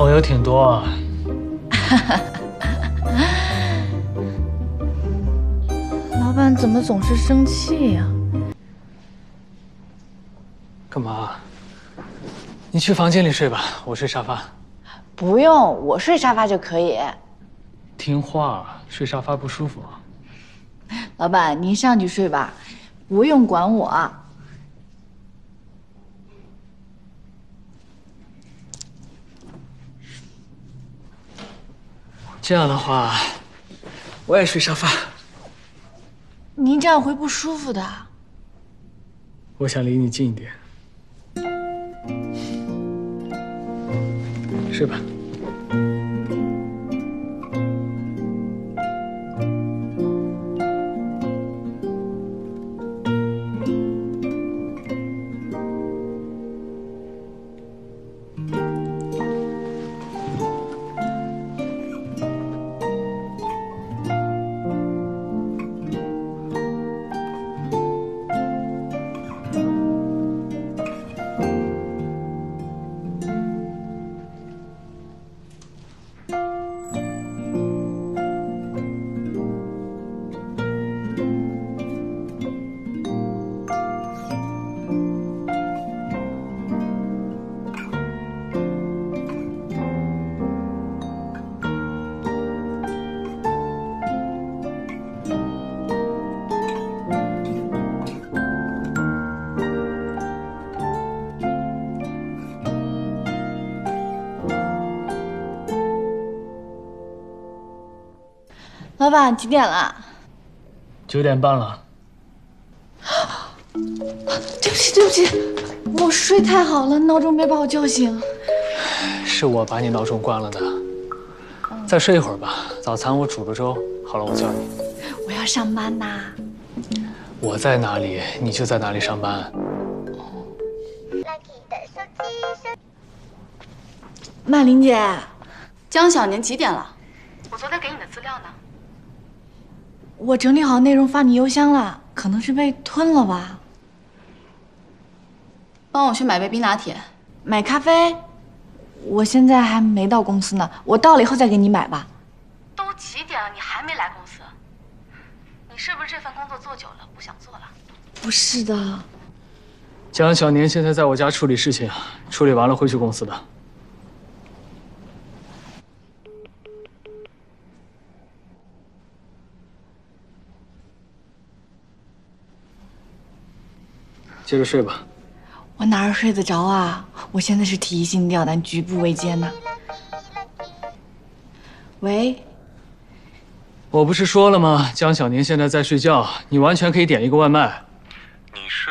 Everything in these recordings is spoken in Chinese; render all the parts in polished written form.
朋友挺多啊。 老板怎么总是生气呀？ 干嘛？你去房间里睡吧，我睡沙发。 不用，我睡沙发就可以。 听话，睡沙发不舒服。 老板，您上去睡吧，不用管我。 这样的话，我也睡沙发。 您这样会不舒服的。 我想离你近一点。睡吧。 老板，几点了 9点半了。 对不起，对不起，我睡太好了，闹钟没把我叫醒。 是我把你闹钟关了的。再睡一会儿吧，早餐我煮了粥，好了我叫你。 我要上班呐。 我在哪里，你就在哪里上班。 曼玲姐， 江小年几点了？我昨天给你的资料呢？ 我整理好内容发你邮箱了，可能是被吞了吧。 帮我去买杯冰拿铁。 买咖啡？我现在还没到公司呢，我到了以后再给你买吧。 都几点了，你还没来公司？你是不是这份工作做久了不想做了？ 不是的。 江小年现在在我家处理事情，处理完了会去公司的。接着睡吧。 我哪儿睡得着啊？我现在是提心吊胆、举步维艰呢。喂， 我不是说了吗？江小年现在在睡觉，你完全可以点一个外卖。 你是？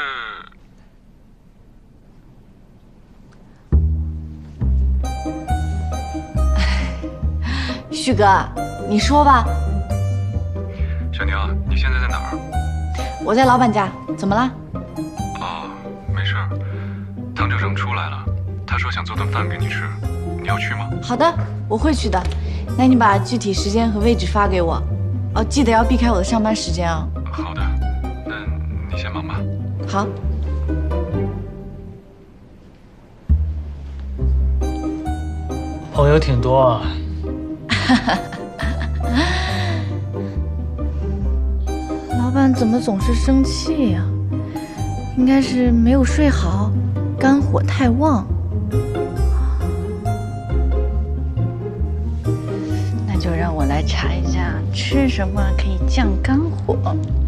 旭哥，你说吧。 小宁，你现在在哪儿？ 我在老板家，怎么了？ 哦，没事儿。唐九成出来了，他说想做顿饭给你吃，你要去吗？ 好的，我会去的。那你把具体时间和位置发给我。哦，记得要避开我的上班时间啊。 好的，那你先忙吧。 好。 朋友挺多啊。 老板怎么总是生气呀？应该是没有睡好，肝火太旺。那就让我来查一下吃什么可以降肝火。